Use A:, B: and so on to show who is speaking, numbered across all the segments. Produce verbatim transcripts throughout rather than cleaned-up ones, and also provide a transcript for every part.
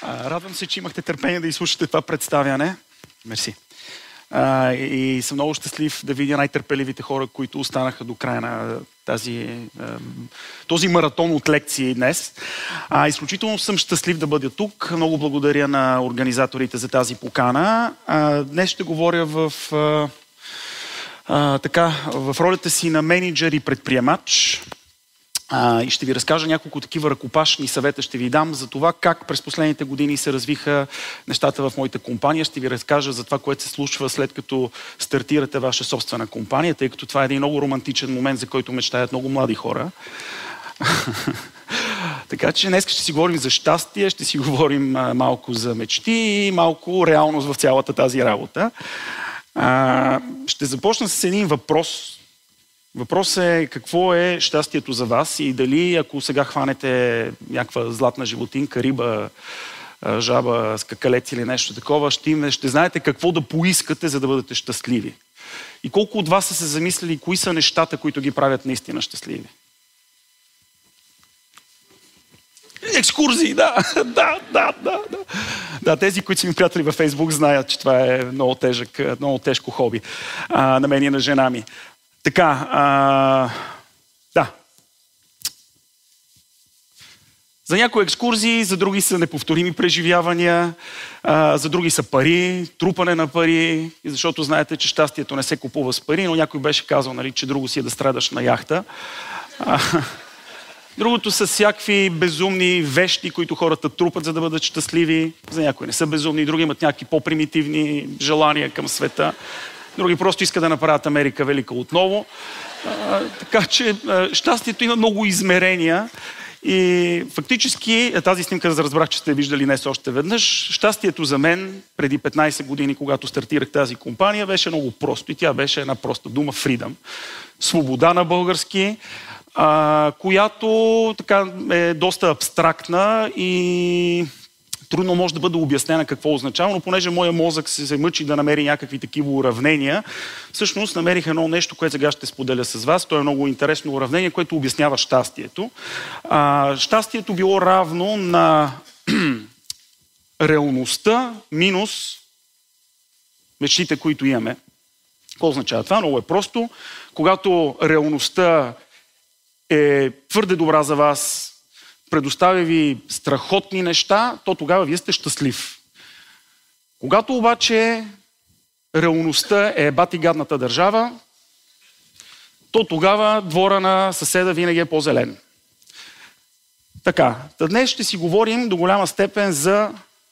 A: А, радвам се, че имахте търпение да изслушате това представяне. Мерси. А, и съм много щастлив да видя най-търпеливите хора, които останаха до края на тази, този маратон от лекции днес. А, изключително съм щастлив да бъда тук. Много благодаря на организаторите за тази покана. А, днес ще говоря в, а, а, така, в ролята си на мениджър и предприемач. А, и ще ви разкажа няколко такива ръкопашни съвета, ще ви дам за това как през последните години се развиха нещата в моята компания. Ще ви разкажа за това, което се случва след като стартирате ваша собствена компания, тъй като това е един много романтичен момент, за който мечтаят много млади хора. Така че днес ще си говорим за щастие, ще си говорим а, малко за мечти и малко реалност в цялата тази работа. А, ще започна с един въпрос. Въпросът е какво е щастието за вас и дали ако сега хванете някаква златна животинка, риба, жаба, скакалец или нещо такова, ще, им, ще знаете какво да поискате, за да бъдете щастливи. И колко от вас са се замислили кои са нещата, които ги правят наистина щастливи? Екскурзии, да, да, да, да, да. Да, тези, които са ми приятели във Фейсбук, знаят, че това е много тежък, много тежко хоби а, на мен и на жена ми. Така, а, да. За някои екскурзии, за други са неповторими преживявания, а, за други са пари, трупане на пари, защото знаете, че щастието не се купува с пари, но някой беше казал, нали, че друго си е да страдаш на яхта. А, другото са всякакви безумни вещи, които хората трупат, за да бъдат щастливи. За някои не са безумни, други имат някакви по-примитивни желания към света. Други просто искат да направят Америка велика отново. А, така че а, щастието има много измерения и фактически, тази снимка разбрах, че сте виждали днес още веднъж, щастието за мен преди петнайсет години, когато стартирах тази компания, беше много просто и тя беше една проста дума – freedom. Свобода на български, а, която така е доста абстрактна и трудно може да бъде обяснена какво означава, но понеже моя мозък се, се мъчи да намери някакви такива уравнения, всъщност намерих едно нещо, което сега ще споделя с вас. То е много интересно уравнение, което обяснява щастието. А, щастието било равно на реалността минус мечтите, които имаме. Какво означава това? Много е просто. Когато реалността е твърде добра за вас, предоставя ви страхотни неща, то тогава вие сте щастлив. Когато обаче реалността е бати гадната държава, то тогава двора на съседа винаги е по-зелен. Така, днес ще си говорим до голяма степен за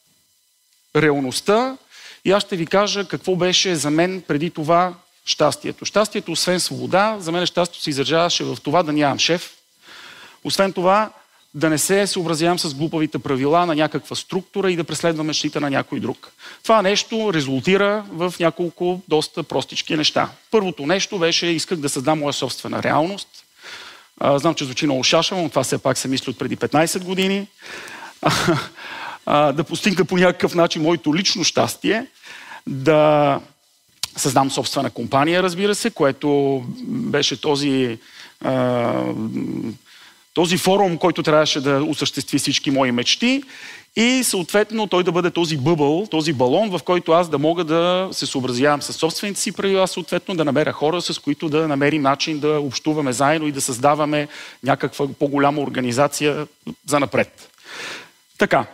A: реалността и аз ще ви кажа какво беше за мен преди това щастието. Щастието, освен свобода, за мен щастието се изразяваше в това да нямам шеф. Освен това, да не се съобразявам с глупавите правила на някаква структура и да преследвам мечтите на някой друг. Това нещо резултира в няколко доста простички неща. Първото нещо беше, исках да създам моя собствена реалност. А, знам, че звучи много шашаво, но това все пак се мисли от преди петнайсет години. А, а, да постигна по някакъв начин моето лично щастие, да създам собствена компания, разбира се, което беше този... А, този форум, който трябваше да осъществи всички мои мечти и съответно той да бъде този бъбъл, този балон, в който аз да мога да се съобразявам с собствените си правила, съответно да намеря хора, с които да намерим начин да общуваме заедно и да създаваме някаква по-голяма организация за напред. Така.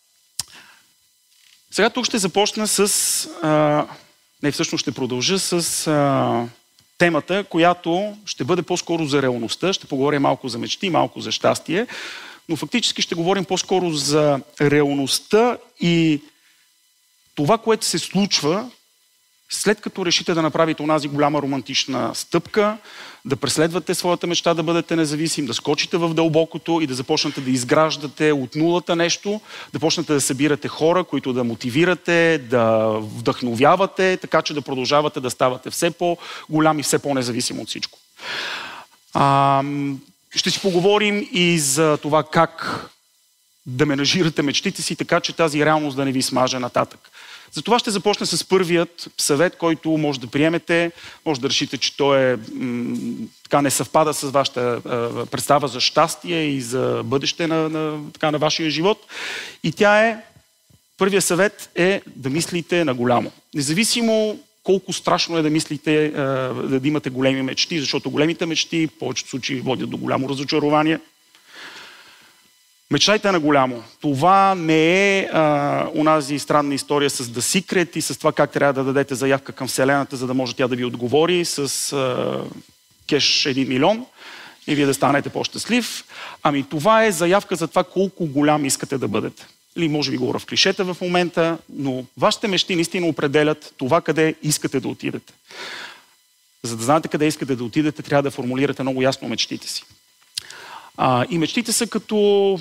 A: Сега тук ще започна с... А, не, всъщност ще продължа с... А, темата, която ще бъде по-скоро за реалността, ще поговорим малко за мечти, малко за щастие, но фактически ще говорим по-скоро за реалността и това, което се случва след като решите да направите онази голяма романтична стъпка, да преследвате своята мечта, да бъдете независим, да скочите в дълбокото и да започнете да изграждате от нулата нещо, да почнете да събирате хора, които да мотивирате, да вдъхновявате, така че да продължавате да ставате все по-голям и все по-независим от всичко. А, ще си поговорим и за това как да менажирате мечтите си, така че тази реалност да не ви смаже нататък. Затова ще започна с първият съвет, който може да приемете. Може да решите, че той е, м- така не съвпада с вашата а, представа за щастие и за бъдеще на, на, така, на вашия живот. И тя е: Първият съвет е да мислите на голямо. Независимо колко страшно е да мислите, да имате големи мечти, защото големите мечти в повечето случаи водят до голямо разочарование. Мечтайте на голямо. Това не е а, онази странна история с The Secret и с това как трябва да дадете заявка към Вселената, за да може тя да ви отговори с а, кеш един милион и вие да станете по-щастлив. Ами това е заявка за това колко голям искате да бъдете. Или може би говоря в клишета в момента, но вашите мечти наистина определят това къде искате да отидете. За да знаете къде искате да отидете, трябва да формулирате много ясно мечтите си. А, и мечтите са като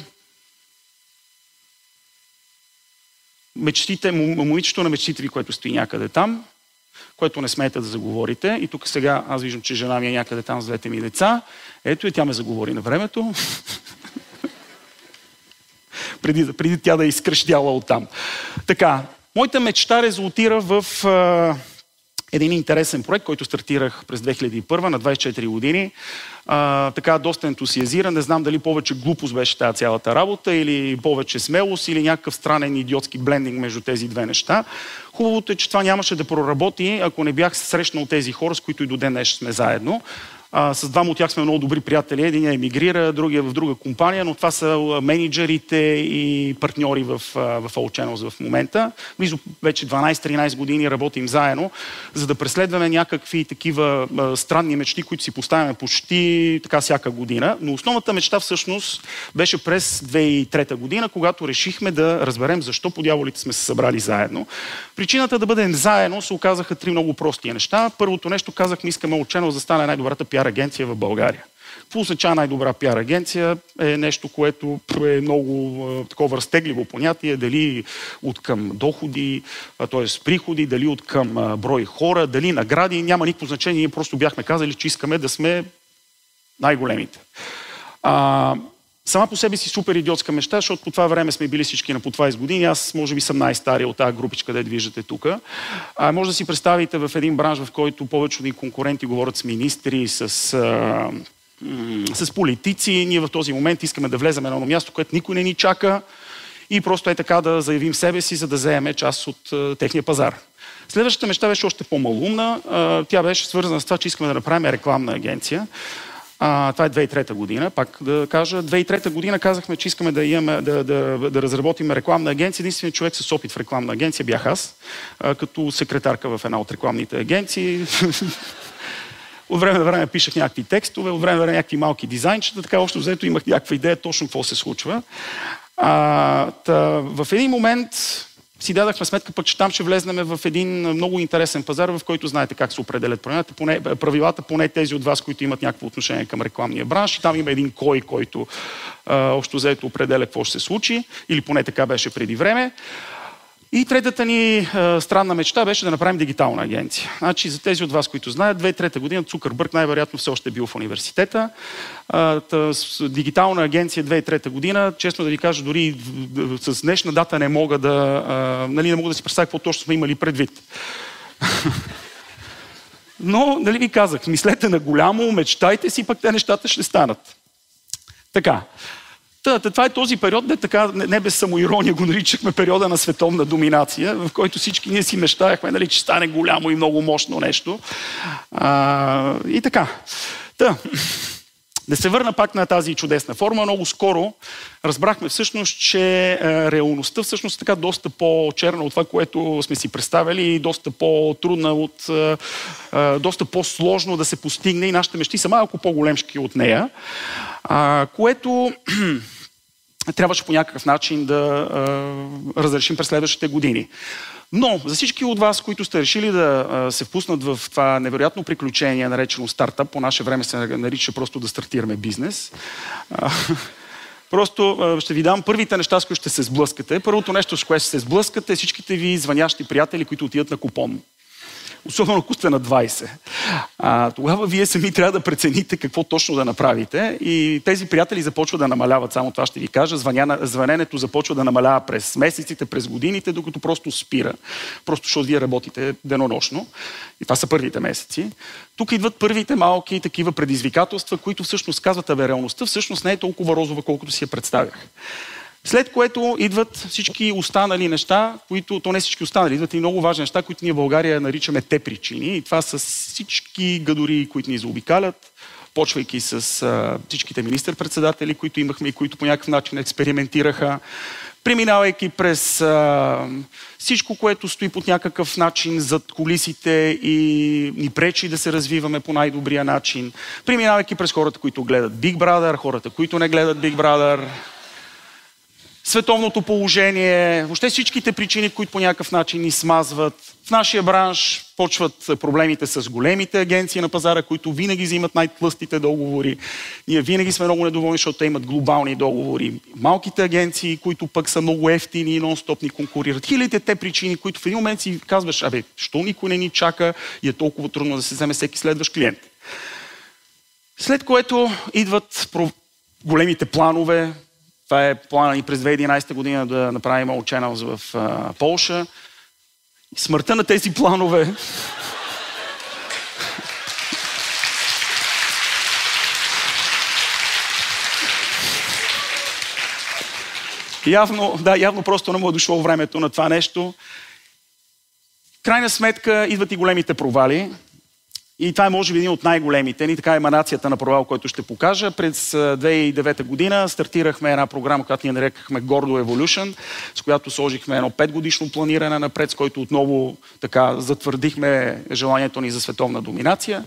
A: мечтите, момичето на мечтите ви, което стои някъде там, което не смеете да заговорите. И тук сега аз виждам, че жена ми е някъде там с двете ми деца. Ето и тя ме заговори на времето. преди, преди тя да е изкръщяла оттам. Така, моята мечта резултира в а, един интересен проект, който стартирах през две хиляди и първа на двадесет и четири години. А, така, доста ентусиазиран. Не знам дали повече глупост беше тази цялата работа, или повече смелост, или някакъв странен идиотски блендинг между тези две неща. Хубавото е, че това нямаше да проработи, ако не бях срещнал тези хора, с които и до ден днес сме заедно. А, с двама от тях сме много добри приятели. Един емигрира, другия в друга компания, но това са менеджерите и партньори в, в All Channels в момента. Близо вече дванадесет-тринадесет години работим заедно, за да преследваме някакви такива а, странни мечти, които си поставяме почти така всяка година. Но основната мечта всъщност беше през две хиляди и трета година, когато решихме да разберем защо по дяволите сме се събрали заедно. Причината да бъдем заедно се оказаха три много прости неща. Първото нещо, казахме, искаме All Channels да стане най-добрата пиар агенция в България. Какво означава най-добра пиар агенция? Е нещо, което е много е, такова разтегливо понятие, дали от към доходи, т.е. приходи, дали от към а, брой хора, дали награди, няма никакво значение. Ние просто бяхме казали, че искаме да сме най-големите. А, сама по себе си супер идиотска мечта, защото по това време сме били всички на по двадесет години. Аз може би съм най-стария от тази групичка, където виждате тук. А, може да си представите в един бранш, в който повечето ни конкуренти говорят с министри, с, а, с политици. Ние в този момент искаме да влезем на едно място, което никой не ни чака и просто е така да заявим себе си, за да вземем част от а, техния пазар. Следващата мечта беше още по-малумна. А, тя беше свързана с това, че искаме да направим рекламна агенция. А, това е две хиляди и трета година, пак да кажа. две хиляди и трета година казахме, че искаме да, имаме, да, да, да разработим рекламна агенция. Единственият човек с опит в рекламна агенция бях аз, а, като секретарка в една от рекламните агенции. От време на време пишах някакви текстове, от време на време някакви малки дизайнчета, така още взето имах някаква идея точно какво се случва. А, та, в един момент си дадахме сметка пък, че там ще влезнем в един много интересен пазар, в който знаете как се определят правилата, поне, правилата, поне тези от вас, които имат някакво отношение към рекламния бранш. И там има един кой, който а, общо взето определя какво ще се случи, или поне така беше преди време. И третата ни а, странна мечта беше да направим дигитална агенция. Значи, за тези от вас, които знаят, две хиляди и трета година Цукърбърг най-вероятно все още е бил в университета. А, тъ, с дигитална агенция две хиляди и трета година, честно да ви кажа, дори с днешна дата не мога да, а, нали, не мога да си представя какво точно сме имали предвид. Но, нали ви казах, мислете на голямо, мечтайте си, пък те нещата ще станат. Така. Та, това е този период, де така, не без самоирония го наричахме периода на световна доминация, в който всички ние си мечтаяхме, нали, че стане голямо и много мощно нещо. А, и така. Та, да се върна пак на тази чудесна форма. Много скоро разбрахме всъщност, че а, реалността всъщност е така доста по-черна от това, което сме си представили и доста по-трудна от... А, а, доста по-сложно да се постигне и нашите мечти са малко по-големшки от нея. А, което трябваше по някакъв начин да а, разрешим през следващите години. Но за всички от вас, които сте решили да а, се впуснат в това невероятно приключение, наречено стартъп, по наше време се нарича просто да стартираме бизнес, а, просто а, ще ви дам първите неща, с които ще се сблъскате. Първото нещо, с което ще се сблъскате, е всичките ви звънящи приятели, които отидат на купон. Особено ако сте на двадесет. А, тогава вие сами трябва да прецените какво точно да направите и тези приятели започват да намаляват, само това ще ви кажа. Звъня, звъненето започва да намалява през месеците, през годините, докато просто спира. Просто защото вие работите денонощно. И това са първите месеци. Тук идват първите малки такива предизвикателства, които всъщност казват, абе, реалността всъщност не е толкова розова, колкото си я представях. След което идват всички останали неща, които, то не всички останали, идват и много важни неща, които ние в България наричаме те причини. И това са всички гадори, които ни заобикалят, почвайки с а, всичките министър-председатели, които имахме и които по някакъв начин експериментираха, преминавайки през а, всичко, което стои под някакъв начин зад кулисите и ни пречи да се развиваме по най-добрия начин, преминавайки през хората, които гледат Big Brother, хората, които не гледат Big Brother, световното положение, въобще всичките причини, които по някакъв начин ни смазват. В нашия бранш почват проблемите с големите агенции на пазара, които винаги взимат най-тлъстите договори. Ние винаги сме много недоволни, защото те имат глобални договори. Малките агенции, които пък са много ефтини и нон-стоп ни конкурират. Хилядите те причини, които в един момент си казваш, абе, що никой не ни чака и е толкова трудно да се вземе всеки следващ клиент. След което идват големите планове. Това е плана ни през две хиляди и единадесета година да направим All Channels в а, Полша. И смъртта на тези планове явно, да, явно просто не му е дошло времето на това нещо. Крайна сметка идват и големите провали. И това е може би един от най-големите ни, така еманацията на провал, който ще покажа. През две хиляди и девета година стартирахме една програма, която ние нарекахме Gordo Evolution, с която сложихме едно петгодишно планиране напред, с който отново така затвърдихме желанието ни за световна доминация.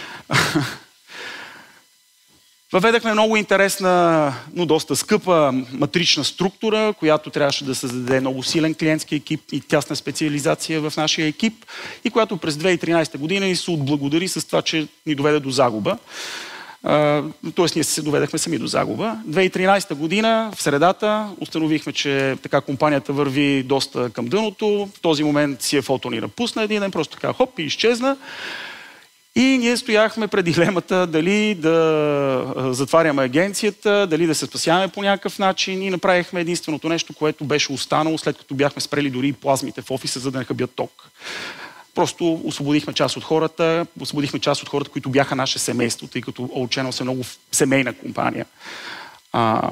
A: Въведахме много интересна, но доста скъпа матрична структура, която трябваше да създаде много силен клиентски екип и тясна специализация в нашия екип и която през две хиляди и тринадесета година ни се отблагодари с това, че ни доведе до загуба. Тоест ние се доведахме сами до загуба. две хиляди и тринадесета година, в средата, установихме, че така компанията върви доста към дъното. В този момент си Еф О-то ни напусна един ден, просто така хоп и изчезна. И ние стояхме пред дилемата дали да затваряме агенцията, дали да се спасяваме по някакъв начин и направихме единственото нещо, което беше останало, след като бяхме спрели дори и плазмите в офиса, за да не хабят ток. Просто освободихме част от хората, освободихме част от хората, които бяха наше семейство, тъй като All Channels е много семейна компания, а,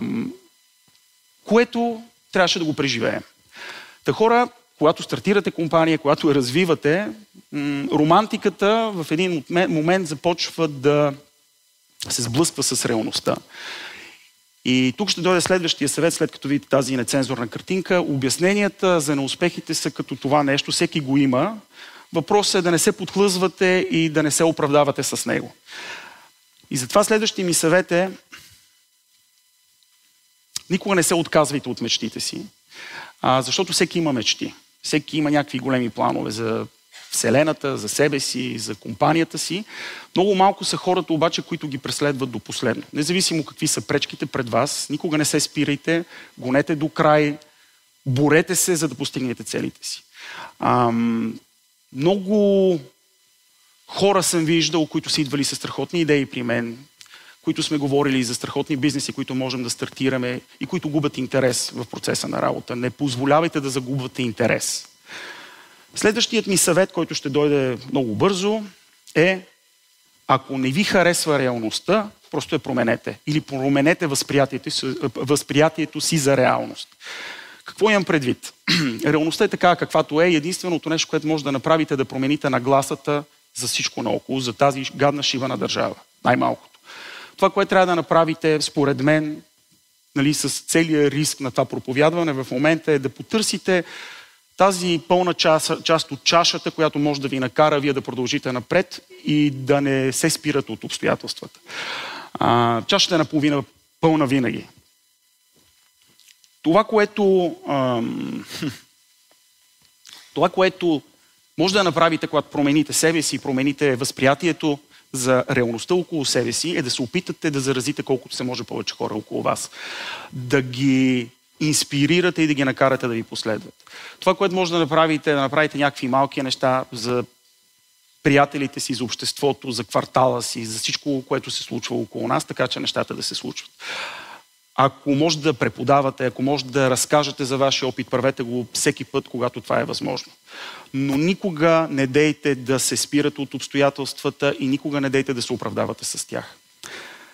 A: което трябваше да го преживеем. Та хора, когато стартирате компания, когато я развивате, романтиката в един момент започва да се сблъсква с реалността. И тук ще дойде следващия съвет, след като видите тази нецензурна картинка. Обясненията за неуспехите са като това нещо, всеки го има. Въпросът е да не се подхлъзвате и да не се оправдавате с него. И затова следващия ми съвет е: никога не се отказвайте от мечтите си, защото всеки има мечти. Всеки има някакви големи планове за Вселената, за себе си, за компанията си. Много малко са хората обаче, които ги преследват до последно. Независимо какви са пречките пред вас, никога не се спирайте, гонете до край, борете се, за да постигнете целите си. Ам, много хора съм виждал, които са идвали със страхотни идеи при мен, които сме говорили за страхотни бизнеси, които можем да стартираме и които губят интерес в процеса на работа. Не позволявайте да загубвате интерес. Следващият ми съвет, който ще дойде много бързо, е: ако не ви харесва реалността, просто я променете. Или променете възприятието си, възприятието си за реалност. Какво имам предвид? Реалността е така, каквато е. Единственото нещо, което може да направите, е да промените нагласата за всичко наоколо, за тази гадна шибана държава. Най-малкото. Това, което трябва да направите, според мен, нали, с целия риск на това проповядване в момента, е да потърсите тази пълна част, част от чашата, която може да ви накара вие да продължите напред и да не се спират от обстоятелствата. А, чашата е наполовина пълна винаги. Това, което, ам, това, което може да направите, когато промените себе си и промените възприятието за реалността около себе си, е да се опитате да заразите колкото се може повече хора около вас. Да ги инспирирате и да ги накарате да ви последват. Това, което може да направите, е да направите някакви малки неща за приятелите си, за обществото, за квартала си, за всичко, което се случва около нас, така че нещата да се случват. Ако може да преподавате, ако може да разкажете за вашия опит, правете го всеки път, когато това е възможно. Но никога не дейте да се спирате от обстоятелствата и никога не дейте да се оправдавате с тях.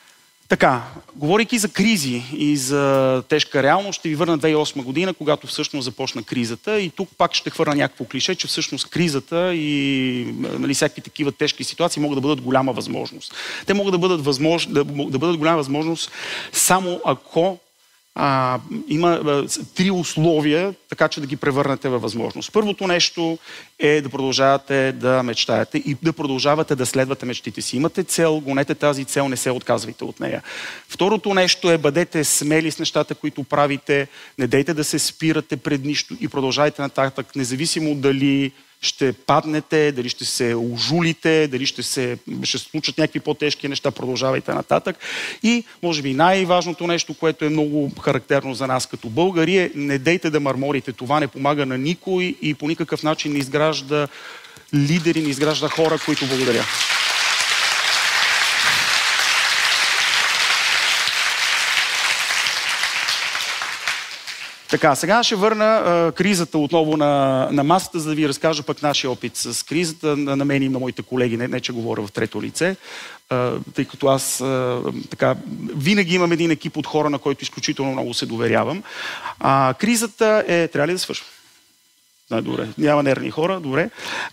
A: Така, говорейки за кризи и за тежка реалност, ще ви върна две хиляди и осма година, когато всъщност започна кризата. И тук пак ще хвърна някакво клише, че всъщност кризата и нали, всякакви такива тежки ситуации могат да бъдат голяма възможност. Те могат да бъдат, възмож... да, да бъдат голяма възможност само ако А, има а, три условия, така че да ги превърнете във възможност. Първото нещо е да продължавате да мечтаете и да продължавате да следвате мечтите си. Имате цел, гонете тази цел, не се отказвайте от нея. Второто нещо е бъдете смели с нещата, които правите, не дейте да се спирате пред нищо и продължайте нататък, независимо дали ще паднете, дали ще се ожулите, дали ще се ще случат някакви по-тежки неща, продължавайте нататък. И може би най-важното нещо, което е много характерно за нас като българи е не дейте да мърморите. Това не помага на никой и по никакъв начин не изгражда лидери, не изгражда хора, които благодаря. Така, сега ще върна а, кризата отново на, на масата, за да ви разкажа пък нашия опит с кризата на, на мен и на моите колеги, не, не че говоря в трето лице, а, тъй като аз а, така, винаги имам един екип от хора, на който изключително много се доверявам. А, кризата е... Трябва ли да свършва? Да, добре. Няма нервни хора, добре.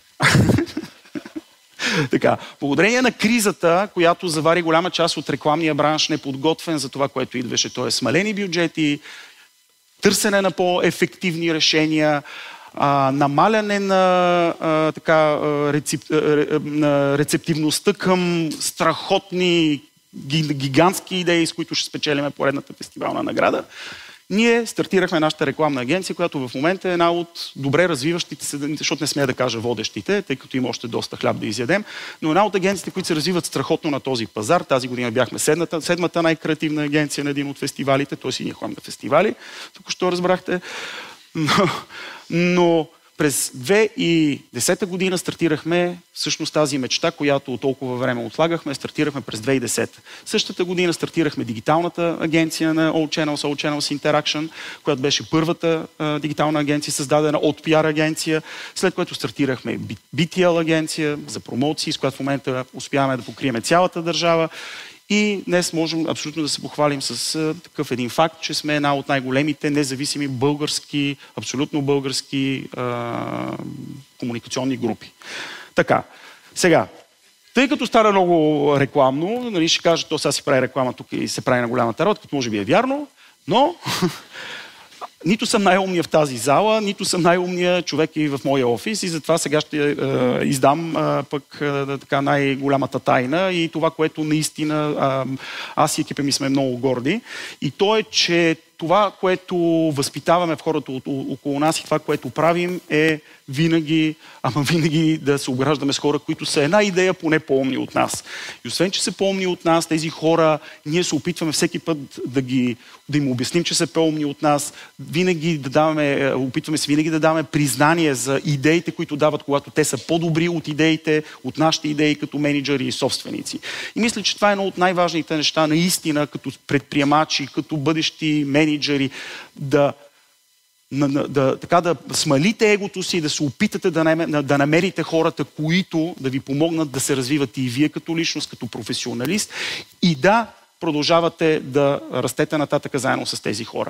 A: Така, благодарение на кризата, която завари голяма част от рекламния бранш, неподготвен за това, което идваше, т.е. смалени бюджети, търсене на по-ефективни решения, а, намаляне на, а, така, рецеп, а, на рецептивността към страхотни, гигантски идеи, с които ще спечелиме поредната фестивална награда. Ние стартирахме нашата рекламна агенция, която в момента е една от добре развиващите се, защото не смея да кажа водещите, тъй като има още доста хляб да изядем, но една от агенциите, които се развиват страхотно на този пазар. Тази година бяхме седмата, седмата най-креативна агенция на един от фестивалите, т.е. и ние ходим на фестивали, току-що разбрахте. Но, но през две хиляди и десета година стартирахме всъщност тази мечта, която толкова време отлагахме, стартирахме през две хиляди и десета. Същата година стартирахме дигиталната агенция на All Channels, All Channels Interaction, която беше първата а, дигитална агенция, създадена от пиар агенция, след което стартирахме би ти ел агенция за промоции, с която в момента успяваме да покрием цялата държава. И днес можем абсолютно да се похвалим с а, такъв един факт, че сме една от най-големите независими български, абсолютно български а, комуникационни групи. Така, сега, тъй като стара много рекламно, нали, ще кажа, то сега си прави реклама тук и се прави на голямата работа, като може би е вярно, но нито съм най-умния в тази зала, нито съм най-умния човек и в моя офис и затова сега ще е, издам е, пък е, така най-голямата тайна и това, което наистина е, аз и екипа ми сме много горди. И то е, че това, което възпитаваме в хората около нас и това, което правим е винаги, ама винаги да се обграждаме с хора, които са една идея поне по-умни от нас. И освен, че са по-умни от нас, тези хора, ние се опитваме всеки път да, ги, да им обясним, че са по-умни от нас, винаги да даваме, опитваме се винаги да даваме признание за идеите, които дават, когато те са по-добри от идеите, от нашите идеи като менеджери и собственици. И мисля, че това е едно от най-важните неща, наистина, като предприемачи, като бъдещи менеджери, да Да, да, така да смалите егото си, да се опитате да, не, да намерите хората, които да ви помогнат да се развивате и вие като личност, като професионалист и да продължавате да растете нататък заедно с тези хора.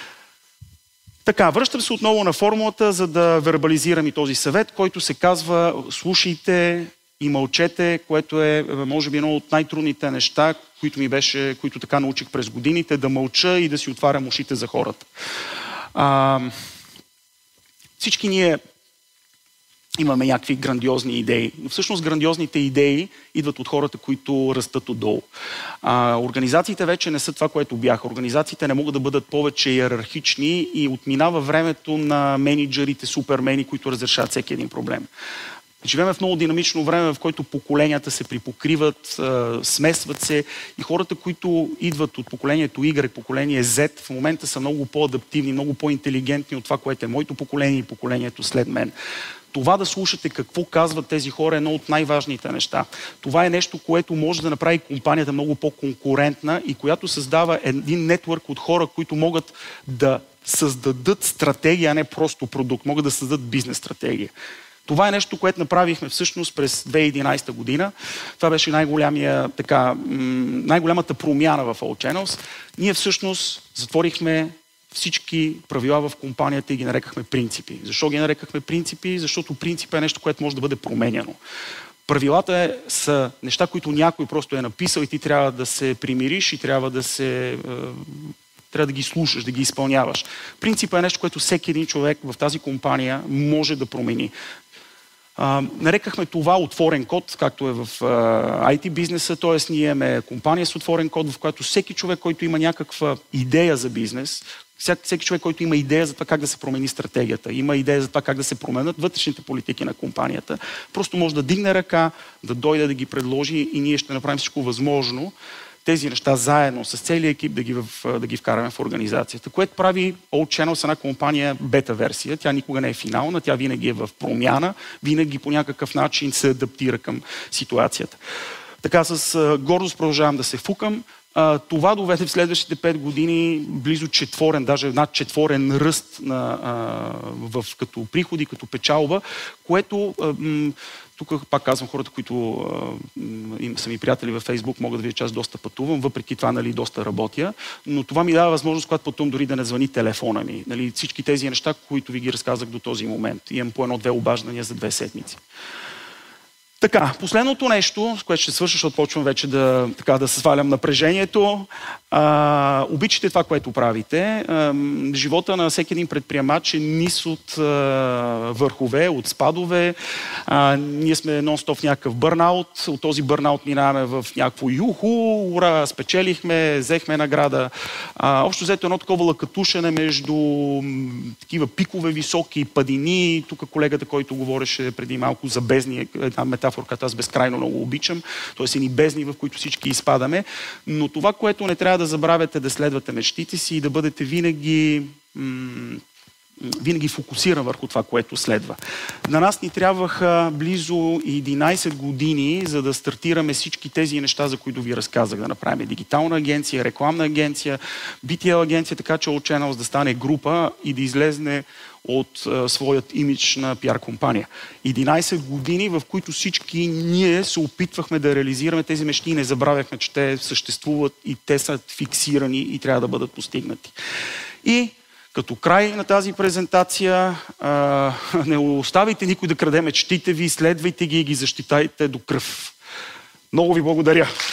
A: Така, връщам се отново на формулата, за да вербализирам и този съвет, който се казва слушайте и мълчете, което е може би едно от най-трудните неща, които ми беше, които така научих през годините, да мълча и да си отварям ушите за хората. А, всички ние имаме някакви грандиозни идеи, но всъщност грандиозните идеи идват от хората, които растат отдолу. А, организациите вече не са това, което бяха. Организациите не могат да бъдат повече иерархични и отминава времето на менеджерите, супермени, които разрешават всеки един проблем. Живеем в много динамично време, в което поколенията се припокриват, смесват се и хората, които идват от поколението Y, поколение Z, в момента са много по-адаптивни, много по-интелигентни от това, което е моето поколение и поколението след мен. Това да слушате какво казват тези хора е едно от най-важните неща. Това е нещо, което може да направи компанията много по-конкурентна и която създава един нетворк от хора, които могат да създадат стратегия, а не просто продукт, могат да създадат бизнес стратегия. Това е нещо, което направихме всъщност през две хиляди и единадесета година. Това беше най-голямия, така, най-голямата промяна в All Channels. Ние всъщност затворихме всички правила в компанията и ги нарекахме принципи. Защо ги нарекахме принципи? Защото принцип е нещо, което може да бъде променяно. Правилата е, са неща, които някой просто е написал и ти трябва да се примириш и трябва да се... Е, трябва да ги слушаш, да ги изпълняваш. Принципът е нещо, което всеки един човек в тази компания може да промени. А, нарекахме това отворен код, както е в а, ай ти бизнеса, т.е. ние имаме компания с отворен код, в която всеки човек, който има някаква идея за бизнес, всеки, всеки човек, който има идея за това как да се промени стратегията, има идея за това как да се променят вътрешните политики на компанията, просто може да дигне ръка, да дойде да ги предложи и ние ще направим всичко възможно тези неща заедно с целия екип да ги, в, да ги вкараме в организацията, което прави All Channels една компания бета-версия. Тя никога не е финална, тя винаги е в промяна, винаги по някакъв начин се адаптира към ситуацията. Така с гордост продължавам да се фукам. Това доведе в следващите пет години близо четворен, даже над четворен ръст на, в, като приходи, като печалба, което... Тук пак казвам, хората, които а, са ми приятели във Фейсбук, могат да видят, че аз доста пътувам, въпреки това, нали, доста работя, но това ми дава възможност, когато пътувам, дори да не звъни телефона ми. Нали, всички тези неща, които ви ги разказах до този момент. Имам по едно-две обаждания за две седмици. Така, последното нещо, с което ще свърша, защото почвам вече да, така, да свалям напрежението. А, обичате това, което правите. А, живота на всеки един предприемач е низ от а, върхове, от спадове. А, ние сме нон-стоп в някакъв бърнаут. От този бърнаут минаваме в някакво юху, ура, спечелихме, взехме награда. А, общо взето едно такова лъкатушене между м, такива пикове високи, падини. Тук колегата, който говореше преди малко за бездни, една метафора, която аз безкрайно много обичам. Тоест едни бездни, в които всички изпадаме. Но това, което не трябва да забравяте, да следвате мечтите си и да бъдете винаги, м- винаги фокусиран върху това, което следва. На нас ни трябваха близо единадесет години, за да стартираме всички тези неща, за които ви разказах. Да направим дигитална агенция, рекламна агенция, би ти ел агенция, така че All Channels да стане група и да излезне от а, своят имидж на пиар компания. единадесет години, в които всички ние се опитвахме да реализираме тези мечти и не забравяхме, че те съществуват и те са фиксирани и трябва да бъдат постигнати. И като край на тази презентация, а, не оставайте никой да краде мечтите ви, следвайте ги и ги защитайте до кръв. Много ви благодаря!